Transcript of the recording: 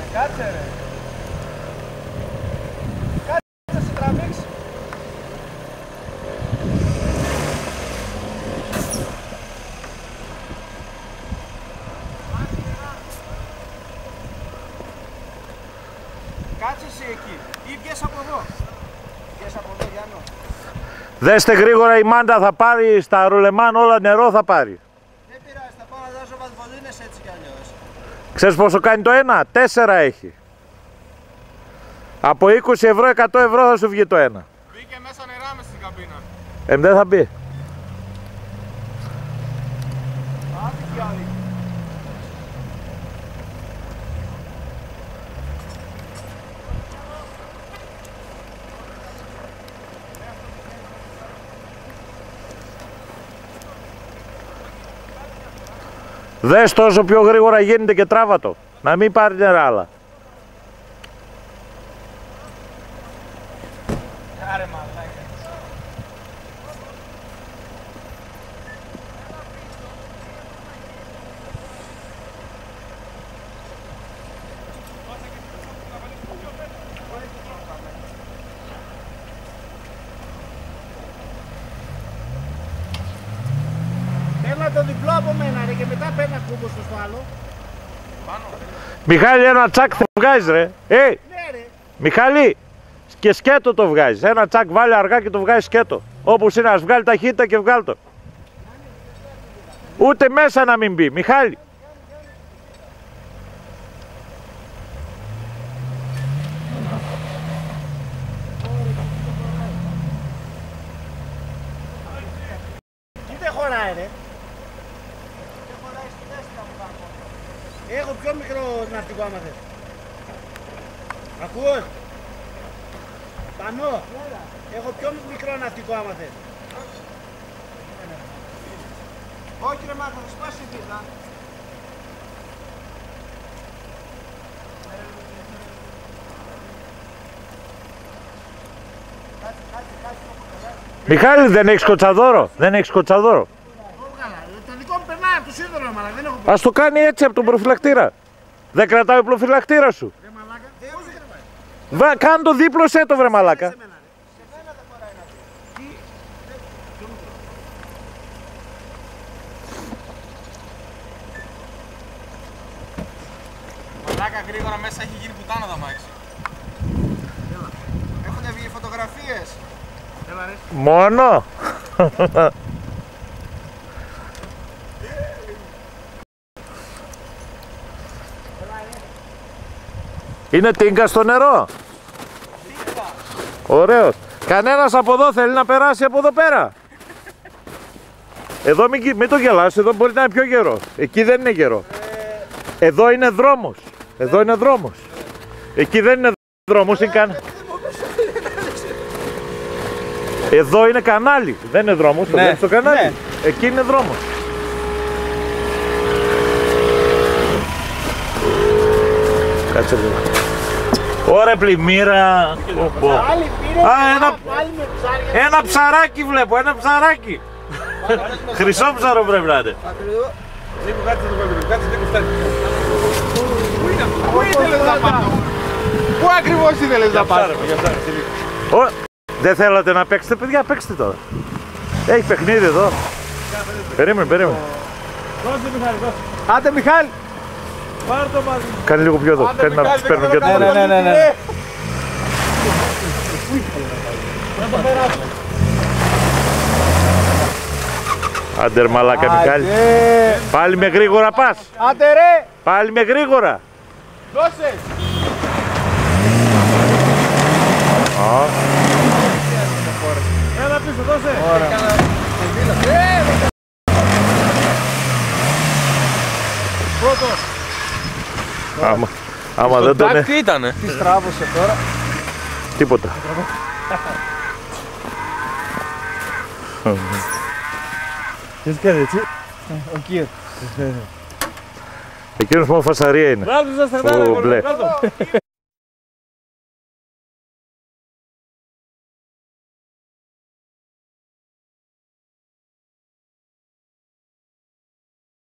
Κάτσε ρε. Κάτσε σε τραβήξει. Κάτσε εσύ εκεί ή βγες από εδώ. Βγες από εδώ Γιάννο. Δέστε γρήγορα, η Μάντα θα πάρει στα ρουλεμάν, όλα νερό θα πάρει. Δεν πειράζει, θα πάω να δώσω βαθμοδίνες έτσι κι αλλιώς. Ξέρεις πόσο κάνει το ένα? 4 έχει. Από 20 ευρώ, 100 ευρώ θα σου βγει το ένα. Μπήκε μέσα νερά μες στην καμπίνα. Δεν θα μπει. Άντε κι άλλοι. Δες το όσο πιο γρήγορα γίνεται και τράβα το. Να μην πάρει νερά άλλα. Άρε μαλάκα. Έλα το διπλό από μένα ρε και μετά παίρνα κούμπο στο σφάλο. Μιχάλη, ένα τσάκ θα βγάζεις ρε. Ναι ρε. Μιχάλη, και σκέτο το βγάζεις. Ένα τσάκ βάλει αργά και το βγάζεις σκέτο. Όπως είναι, ας βγάλει ταχύτητα και βγάλει το. Ούτε μέσα να μην μπει. Μιχάλη. Τι δεν χωράει ρε. Δεν χωράει στη θέση να μου κάνω. Έχω πιο μικρό ναυτικό άμα θες. Ακούς. Πανώ. Έχω πιο μικρό ναυτικό άμα θες. Όχι ρε Μάρκο, θα σπάσει η πίτα. Μιχάλη, δεν έχεις κοτσαδόρο. Δεν έχεις κοτσαδόρο. Το δικό μου περνάει από το σίδερο, αλλά δεν έχω. Ας το κάνει έτσι από τον προφυλακτήρα. Δεν κρατάει ο προφυλακτήρα σου. Ρε μαλάκα. Κάνε το δίπλωσέ το βρε μαλάκα. Μαλάκα γρήγορα μέσα έχει γίνει πουτάνα τα μάξι. Έχουν βγει φωτογραφίες. Μόνο. Είναι τίνκα στο νερό. Ωραίος. Κανένας από εδώ θέλει να περάσει από εδώ πέρα. Εδώ μην το γελάς, εδώ μπορεί να είναι πιο γερό. Εκεί δεν είναι γερό. Εδώ είναι δρόμος. Εδώ είναι δρόμος. Εκεί δεν είναι δρόμος, είναι εδώ είναι κανάλι. Δεν είναι δρόμος, το βλέπεις το κανάλι. Ναι. Εκεί είναι δρόμος. Κάτσε λίγο. Ωραία πλημμύρα. Ένα ψαράκι βλέπω, ένα ψαράκι. Χρυσό ψαρο πρέπει να είναι. Νίκο, κάτσε το κόκκινο, κάτσε Νίκο, φτάνει. Πού ήθελες να πάω? Πού ακριβώς ήθελες να πάω? Δεν θέλατε να παίξετε παιδιά, παίξτε τώρα. Έχει παιχνίδι εδώ. Περίμενε. Δώσε Μιχάλη, δώσε. Άντε Μιχάλη. Πάρ' το μαζί. Κάνει λίγο πιο εδώ, κάνει να τους παίρνουν και το. Ναι. Άντε ρε μαλάκα Μιχάλη. Πάλι με γρήγορα πας. Άντε ρε. Πάλι με γρήγορα. Δώσε. Έλα πίσω, δώσε. Πρώτος. Άμα δεν τον Τι ήτανε? Τι στράβωσε τώρα. Τίποτα. Τι κάνει έτσι. Ο κύριος. Εκείνος μόνο φασαρία είναι. Βγάλτε σας τα Ο μπλε.